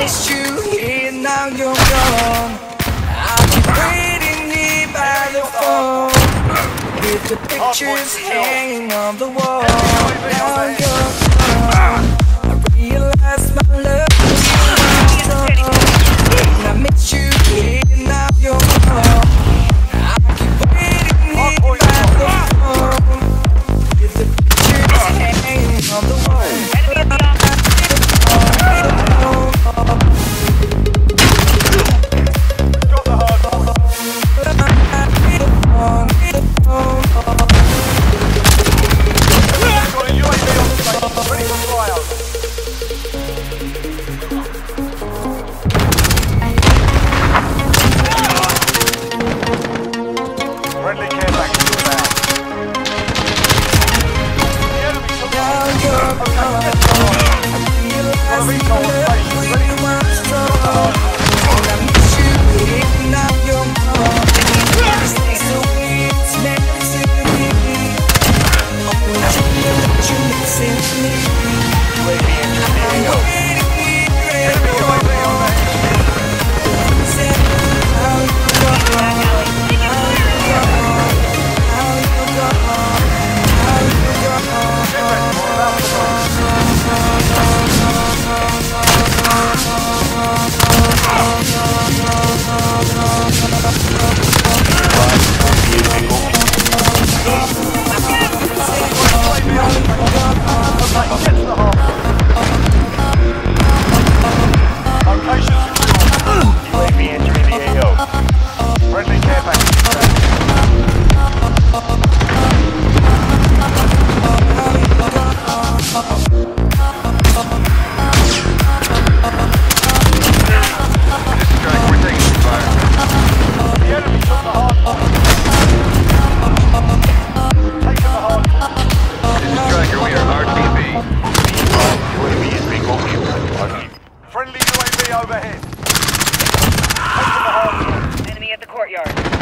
missed you here, now you're gone. I'll be waiting here by the phone, with the pictures hanging on the wall. Now you're gone. I realize my love is gone. And I miss you here, now you're gone. I'll keep waiting here by the phone, with the pictures hanging on the wall. Friendly care package inbound. The enemy took the Friendly UAV overhead. Enemy at the courtyard.